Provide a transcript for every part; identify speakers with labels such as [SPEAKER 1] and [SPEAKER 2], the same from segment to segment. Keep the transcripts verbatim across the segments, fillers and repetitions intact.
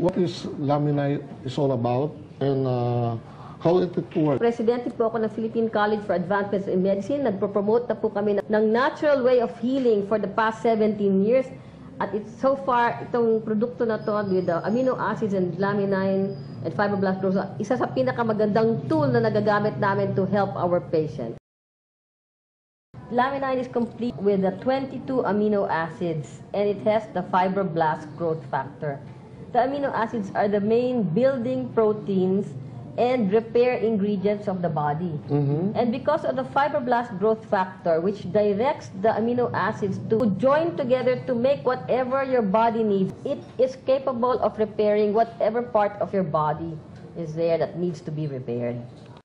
[SPEAKER 1] what is Laminate is all about and uh, how it works?
[SPEAKER 2] Presidente po ako ng Philippine College for Advancements in Medicine. Nagpo-promote na po kami ng natural way of healing for the past seventeen years. At it's so far, itong produkto na to with the amino acids and laminine and fibroblast growth, isa sa pinakamagandang tool na nagagamit namin to help our patients. Laminine is complete with the twenty-two amino acids and it has the fibroblast growth factor. The amino acids are the main building proteins and repair ingredients of the body. Mm-hmm. And because of the fibroblast growth factor, which directs the amino acids to join together to make whatever your body needs, it is capable of repairing whatever part of your body is there that needs to be repaired.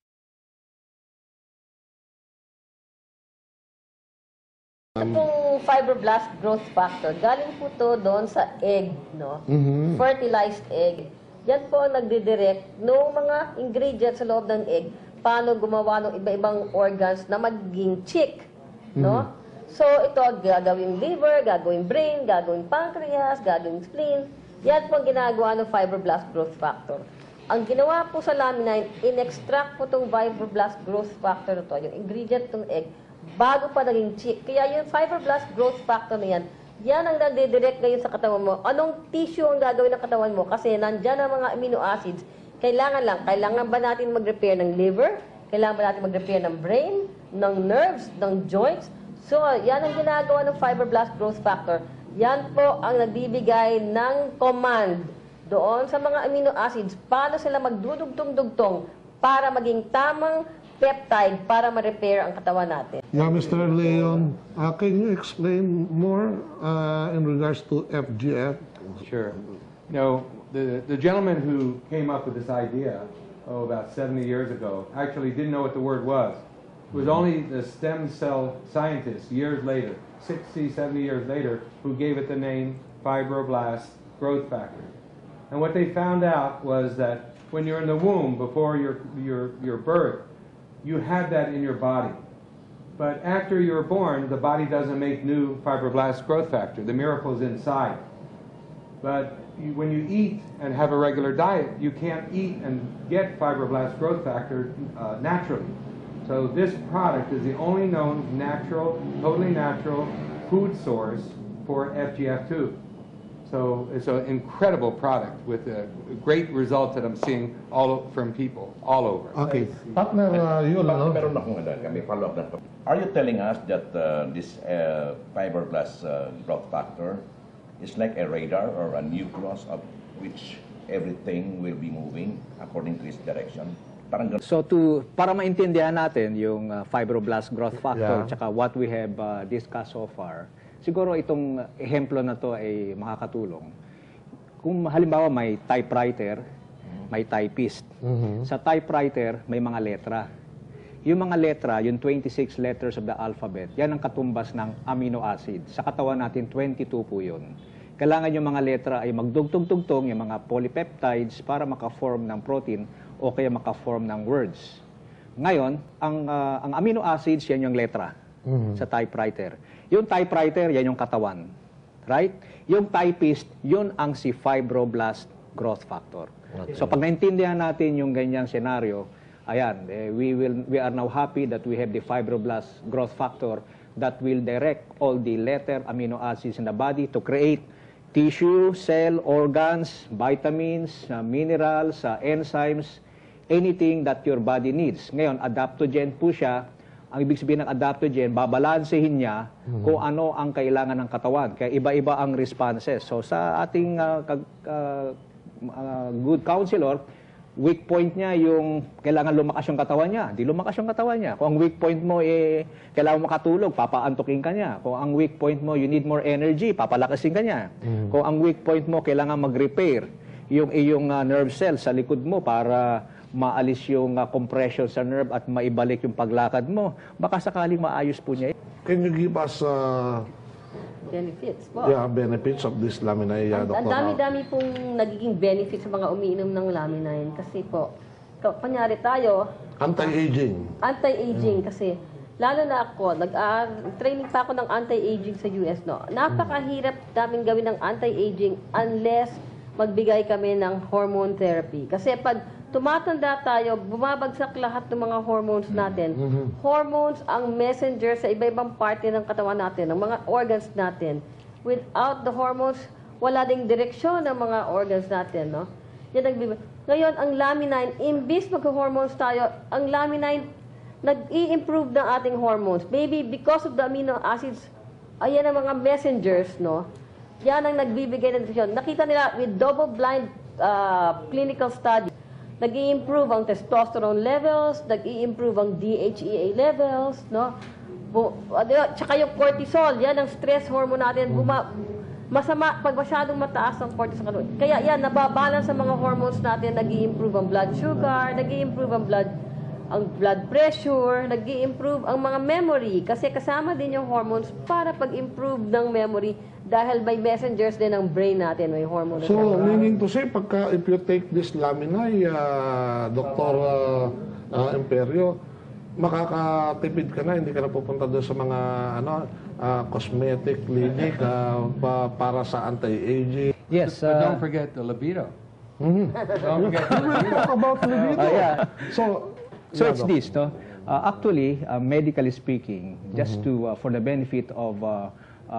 [SPEAKER 2] Ito pong fibroblast growth factor, galing po to doon sa egg, no? Mm-hmm. Fertilized egg. Yan po ang nagdidirect ng mga ingredients sa loob ng egg, paano gumawa ng iba-ibang organs na maging chick, no? Mm-hmm. So, ito gagawing liver, gagawing brain, gagawing pancreas, gagawing spleen. Yan po ang ginagawa ng fibroblast growth factor. Ang ginawa po sa laminine, in-extract po itong fibroblast growth factor na to, yung ingredient ng egg, bago pa naging chick. Kaya yung fibroblast growth factor na yan, yan ang nagdidirect ngayon sa katawan mo. Anong tissue ang gagawin ng katawan mo? Kasi nandyan ang mga amino acids. Kailangan lang, kailangan ba natin mag-repair ng liver? Kailangan ba natin mag-repair ng brain, ng nerves, ng joints? So, yan ang ginagawa ng fibroblast growth factor. Yan po ang nagbibigay ng command doon sa mga amino acids. Paano sila magdudugtong-dugtong para maging tamang peptide para ma-repair ang katawan natin.
[SPEAKER 1] Yeah, Mister Leon, uh, can you explain more uh, in regards to F G F?
[SPEAKER 3] Sure. No, the, the gentleman who came up with this idea, oh, about seventy years ago, actually didn't know what the word was. It was only the stem cell scientists years later, sixty, seventy years later, who gave it the name fibroblast growth factor. And what they found out was that when you're in the womb, before your, your, your birth, you had that in your body. But after you're born, the body doesn't make new fibroblast growth factor. The miracle is inside. But you, when you eat and have a regular diet, you can't eat and get fibroblast growth factor uh, naturally. So this product is the only known natural, totally natural food source for F G F two. So it's an incredible product with a great results that I'm seeing all from people all over.
[SPEAKER 1] Okay. Partner, uh, yun,
[SPEAKER 4] Pa-
[SPEAKER 1] no?
[SPEAKER 4] Meron akong ano, kami follow-up na. Are you telling us that uh, this uh, fibroblast uh, growth factor is like a radar or a nucleus of which everything will be moving according to its direction? Parang ganun.
[SPEAKER 5] So to para maintindihan natin yung uh, fibroblast growth factor
[SPEAKER 1] Yeah.
[SPEAKER 5] tsaka what we have uh, discussed so far, siguro itong ehemplo na to ay makakatulong. Kung halimbawa may typewriter, may typist. Mm-hmm. Sa typewriter, may mga letra. Yung mga letra, yung twenty-six letters of the alphabet, yan ang katumbas ng amino acid. Sa katawan natin, twenty-two po yun. Kailangan yung mga letra ay magdugtong-tugtong, yung mga polypeptides para maka-form ng protein o kaya maka-form ng words. Ngayon, ang, uh, ang amino acids, yan yung letra mm-hmm. sa typewriter. Yung typewriter, yan yung katawan. Right? Yung typist, yun ang si fibroblast growth factor. Okay. So pag naintindihan natin yung ganyang senaryo, ayan, eh, we, will, we are now happy that we have the fibroblast growth factor that will direct all the letter amino acids in the body to create tissue, cell, organs, vitamins, uh, minerals, uh, enzymes, anything that your body needs. Ngayon, adaptogen po siya. Ang ibig sabihin ng adaptogen, babalansehin niya mm-hmm. kung ano ang kailangan ng katawan. Kaya iba-iba ang responses. So sa ating uh, uh, uh, good counselor, weak point niya yung kailangan lumakas yung katawan niya. Di lumakas yung katawan niya. Kung ang weak point mo, eh, kailangan makatulog, papaantukin ka niya. Kung ang weak point mo, you need more energy, papalakasin ka niya. Mm-hmm. Kung ang weak point mo, kailangan mag-repair yung iyong uh, nerve cells sa likod mo para maalis yung uh, compression sa nerve at maibalik yung paglakad mo. Baka sakaling maayos po niya.
[SPEAKER 1] Can you give us uh,
[SPEAKER 2] Benefits po.
[SPEAKER 1] yeah, benefits of this laminate, uh,
[SPEAKER 2] Ang
[SPEAKER 1] Doctor?
[SPEAKER 2] dami-dami pong nagiging benefits sa mga umiinom ng laminine. Kasi po, kunyari tayo,
[SPEAKER 1] Anti-aging.
[SPEAKER 2] anti-aging kasi lalo na ako, nag-training pa ako ng anti-aging sa U S, no? Napakahirap namin gawin ng anti-aging unless magbigay kami ng hormone therapy. Kasi pag tumatanda tayo, bumabagsak lahat ng mga hormones natin. Hormones ang messenger sa iba-ibang parte ng katawan natin, ng mga organs natin. Without the hormones, wala ding direksyon ng mga organs natin, no? Yan nagbibigay. Ngayon, ang laminine, imbis mag-hormones tayo, ang laminine, nag-i-improve ng ating hormones. Maybe because of the amino acids, ayan ang mga messengers, no? Yan ang nagbibigay ng direksyon. Nakita nila with double-blind uh, clinical study, nag-i-improve ang testosterone levels, nag-i-improve ang D H E A levels, no? Bu Tsaka yung cortisol, yan ang stress hormone natin. Buma masama, pag masyadong mataas ang cortisol. Kaya yan, nababalance ang mga hormones natin, nag-i-improve ang blood sugar, nag-i-improve ang blood ang blood pressure, nag-i-improve ang mga memory kasi kasama din yung hormones para pag-improve ng memory dahil may messengers din ang brain natin, may hormone.
[SPEAKER 1] So, meaning to say, pagka if you take this laminay, uh, Doctor uh, uh, Imperio, makakatipid ka na, hindi ka na pupunta doon sa mga ano, uh, cosmetic clinic uh, pa, para sa anti-aging.
[SPEAKER 5] Yes.
[SPEAKER 3] But
[SPEAKER 5] Uh,
[SPEAKER 3] don't forget the libido.
[SPEAKER 1] Mm-hmm.
[SPEAKER 3] Don't forget the
[SPEAKER 1] We will
[SPEAKER 3] libido.
[SPEAKER 1] talk about libido.
[SPEAKER 5] Uh, yeah.
[SPEAKER 1] So,
[SPEAKER 5] So
[SPEAKER 1] yeah,
[SPEAKER 5] it's
[SPEAKER 1] Doc.
[SPEAKER 5] this, no? Uh, actually, uh, medically speaking, just to uh, for the benefit of uh,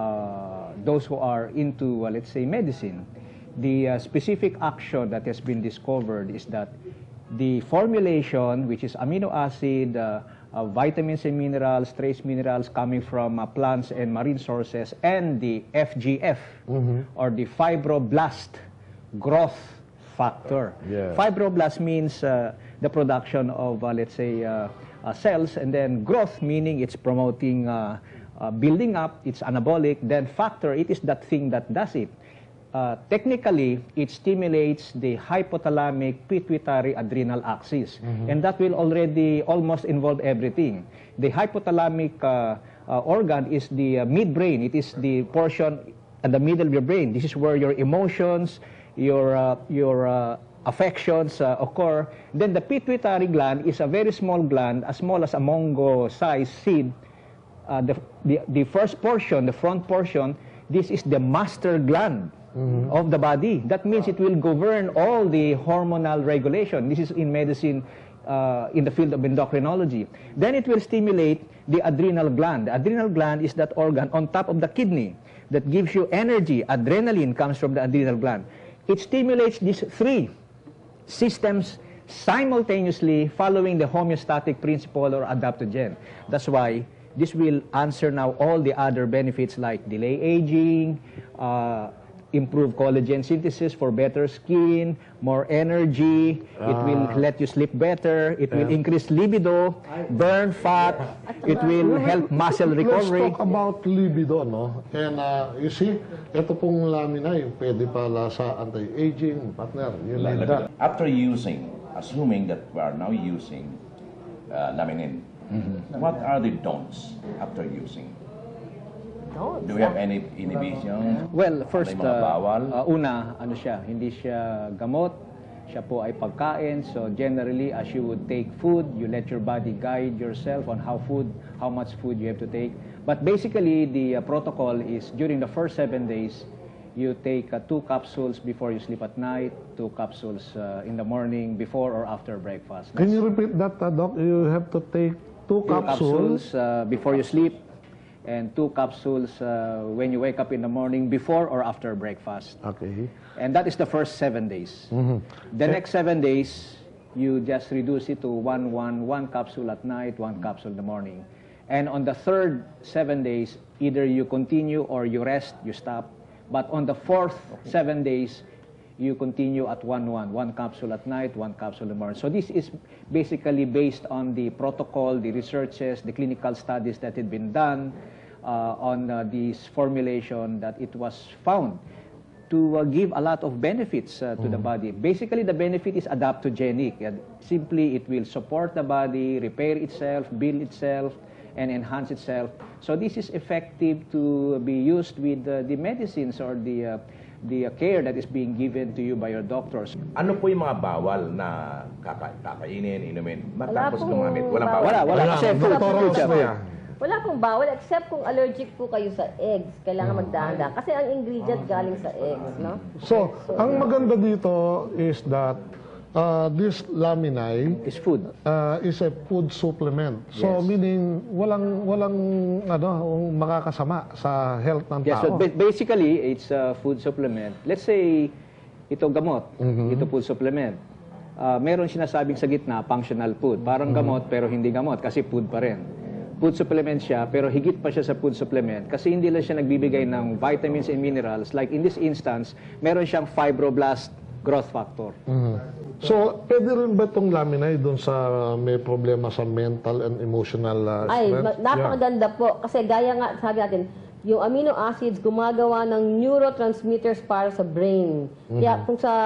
[SPEAKER 5] uh, those who are into, uh, let's say, medicine, the uh, specific action that has been discovered is that the formulation, which is amino acid, uh, uh, vitamins and minerals, trace minerals coming from uh, plants and marine sources, and the F G F, or the fibroblast growth factor.
[SPEAKER 1] Yeah.
[SPEAKER 5] Fibroblast means uh, the production of, uh, let's say, uh, uh, cells, and then growth, meaning it's promoting uh, uh, building up, it's anabolic. Then factor, it is that thing that does it. Uh, technically, it stimulates the hypothalamic pituitary adrenal axis, and that will already almost involve everything. The hypothalamic uh, uh, organ is the uh, midbrain. It is the portion at the middle of your brain. This is where your emotions, your uh, your uh, affections uh, occur. Then the pituitary gland is a very small gland, as small as a mango-sized seed. Uh, the, the the first portion, the front portion, this is the master gland of the body. That means it will govern all the hormonal regulation. This is in medicine, uh, in the field of endocrinology. Then it will stimulate the adrenal gland. The adrenal gland is that organ on top of the kidney that gives you energy. Adrenaline comes from the adrenal gland. It stimulates these three systems simultaneously following the homeostatic principle or adaptogen. That's why this will answer now all the other benefits like delay aging, uh, improve collagen synthesis for better skin, more energy, it will let you sleep better, it will increase libido, burn fat, it will help muscle recovery.
[SPEAKER 1] Let's talk about libido, no? And uh, you see, ito pong lamina, yung pwede pala sa anti-aging, partner. You need that.
[SPEAKER 4] After using, assuming that we are now using uh, laminin, what are the don'ts after using?
[SPEAKER 2] No,
[SPEAKER 4] Do we have any inhibition?
[SPEAKER 5] Well, first,
[SPEAKER 4] May mga
[SPEAKER 5] uh,
[SPEAKER 4] bawal?
[SPEAKER 5] uh, una, ano siya, hindi siya gamot, siya po ay pagkain. So generally, as you would take food, you let your body guide yourself on how food, how much food you have to take. But basically, the uh, protocol is during the first seven days, you take uh, two capsules before you sleep at night, two capsules uh, in the morning before or after breakfast.
[SPEAKER 1] Can you repeat that, uh, Doc? You have to take two,
[SPEAKER 5] Two
[SPEAKER 1] capsules.
[SPEAKER 5] capsules uh, before you sleep, and two capsules uh, when you wake up in the morning before or after breakfast.
[SPEAKER 1] Okay.
[SPEAKER 5] And that is the first seven days. The next seven days, you just reduce it to one, one, one capsule at night, one capsule in the morning. And on the third seven days, either you continue or you rest, you stop. But on the fourth seven days, you continue at one, one, one capsule at night, one capsule in the morning. So this is basically based on the protocol, the researches, the clinical studies that had been done uh, on uh, this formulation, that it was found to uh, give a lot of benefits uh, to the body. Basically, the benefit is adaptogenic. And simply, it will support the body, repair itself, build itself, and enhance itself. So this is effective to be used with uh, the medicines or the uh, the uh, care that is being given to you by your doctors.
[SPEAKER 4] Ano po yung mga bawal na kaka kakainin, inumin,
[SPEAKER 2] Wala
[SPEAKER 4] matapos
[SPEAKER 2] po
[SPEAKER 4] gumamit? Walang
[SPEAKER 2] bawal.
[SPEAKER 4] bawal.
[SPEAKER 5] Wala, wala. Kasi food,
[SPEAKER 1] Doktor
[SPEAKER 5] food siya.
[SPEAKER 1] Rosmea.
[SPEAKER 2] Wala pong bawal except kung allergic po kayo sa eggs. Kailangan magdahan-dahan. Kasi ang ingredient galing sa eggs, no?
[SPEAKER 1] So, ang maganda dito is that uh, this laminae
[SPEAKER 5] Is food.
[SPEAKER 1] uh, is a food supplement. So,
[SPEAKER 5] Yes.
[SPEAKER 1] meaning walang walang ano makakasama sa health ng
[SPEAKER 5] Yeah, so
[SPEAKER 1] tao.
[SPEAKER 5] ba- basically, it's a food supplement. Let's say, ito gamot, ito food supplement. Ah, meron sinasabing sa gitna, functional food. Parang gamot, pero hindi gamot, kasi food pa rin. Food supplement siya, pero higit pa siya sa food supplement kasi hindi lang siya nagbibigay ng vitamins and minerals. Like in this instance, meron siyang fibroblast growth factor.
[SPEAKER 1] Mhm. So, pwede rin ba itong laminae doon sa may problema sa mental and emotional uh,
[SPEAKER 2] Ay,
[SPEAKER 1] strength?
[SPEAKER 2] ma- napakaganda po. Kasi gaya nga, sabi natin, yung amino acids gumagawa ng neurotransmitters para sa brain. Kaya kung sa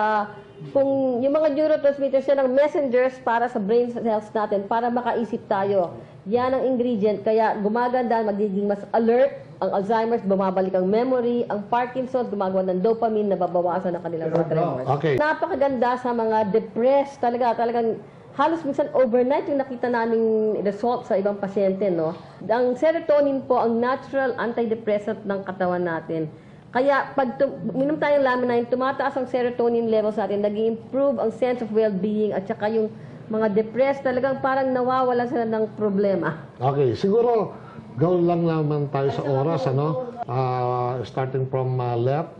[SPEAKER 2] kung yung mga neurotransmitters yan ang messengers para sa brain cells natin para makaisip tayo. Yan ang ingredient. Kaya gumaganda, magiging mas alert. Ang Alzheimer's, bumabalik ang memory. Ang Parkinson's, gumagawa ng dopamine, nababawasan ang kanilang mga tremors.
[SPEAKER 1] Okay.
[SPEAKER 2] Napakaganda sa mga depressed. Talaga, talagang halos minsan overnight yung nakita naming result sa ibang pasyente, no? Ang serotonin po ang natural antidepressant ng katawan natin. Kaya pag tum- minom tayong laminae, tumataas ang serotonin levels natin, nag-improve ang sense of well-being at saka yung mga depressed talagang parang nawawala sila ng problema.
[SPEAKER 1] Okay, siguro gawin lang naman tayo sa oras, ano? Uh, starting from uh, left,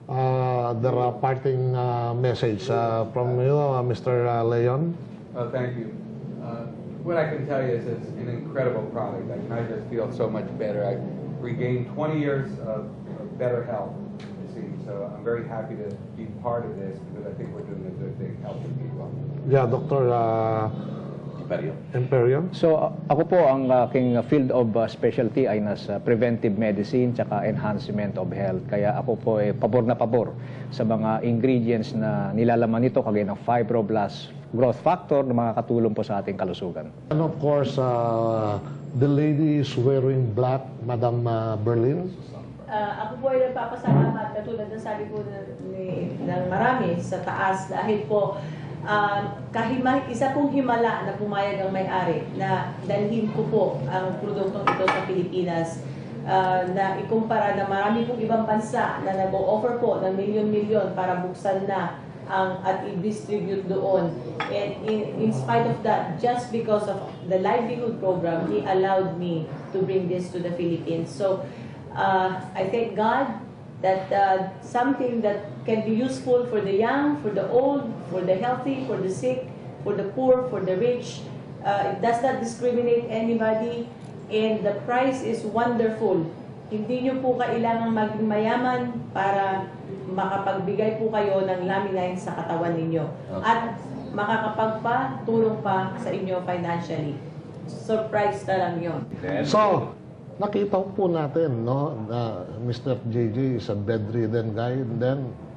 [SPEAKER 1] uh, there are parting uh, message uh, from you, uh, Mister uh, Leon.
[SPEAKER 3] Oh, thank you. Uh, what I can tell you is it's an incredible product. I mean, I just feel so much better. I've regained twenty years of, of better health, you see. So I'm very happy to be part of this because I think we're doing a good thing helping people.
[SPEAKER 1] Yeah, Doctor uh,
[SPEAKER 4] Imperio.
[SPEAKER 1] Imperio.
[SPEAKER 5] So, a- ako po, ang aking field of uh, specialty ay nasa preventive medicine tsaka enhancement of health. Kaya ako po ay pabor na pabor sa mga ingredients na nilalaman nito kagaya ng fibroblast growth factor na makakatulong po sa ating kalusugan.
[SPEAKER 1] And of course, uh, the lady is wearing black, Madam uh, Berlin.
[SPEAKER 6] Ah, ako po ay nagpapasalamat katulad ng sabi po ng, ni, ng marami sa taas dahil po ah, kahima, isa pong himala na pumayag ang may-ari na dalhin ko po ang produktong ito sa Pilipinas ah, na ikumpara na marami pong ibang bansa na nag-o-offer po ng milyon-milyon para buksan na ang at i-distribute doon. And in, in spite of that, just because of the livelihood program, he allowed me to bring this to the Philippines. So, uh, I thank God that uh, something that can be useful for the young, for the old, for the healthy, for the sick, for the poor, for the rich. Uh, it does not discriminate anybody, and the price is wonderful. Hindi nyo po kailangang maging mayaman para makapagbigay po kayo ng laminae sa katawan ninyo. At makakapagpa-tulong pa sa inyo financially. Surprise na lang yun.
[SPEAKER 1] So, nakita po natin, no, na Mister J J is a bedridden guy. And then,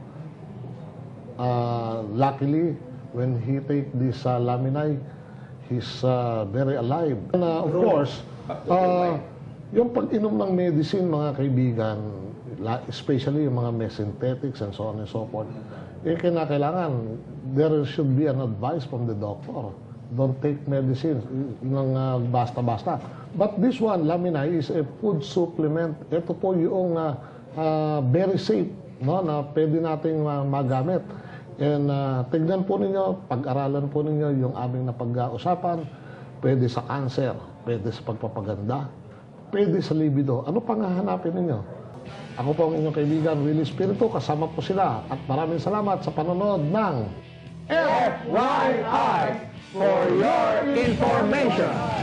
[SPEAKER 1] uh, luckily, when he take this uh, laminae, he's uh, very alive. And uh, of course, uh, yung pag-inom ng medicine, mga kaibigan, la- especially yung mga may synthetics and so on and so forth, eh, kinakailangan, there should be an advice from the doctor. Don't take medicine ng uh, basta-basta. But this one, laminae, is a food supplement. Ito po yung uh, uh, very safe, no, na pwede nating uh, magamit. And uh, tignan po ninyo, pag-aralan po ninyo yung aming napag-uusapan. Pwede sa cancer, pwede sa pagpapaganda, pwede sa libido. Ano pang hahanapin ninyo? Ako po ang inyong kaibigan, Willie Espiritu. Kasama po sila. At maraming salamat sa panonood ng
[SPEAKER 5] F Y I for your information.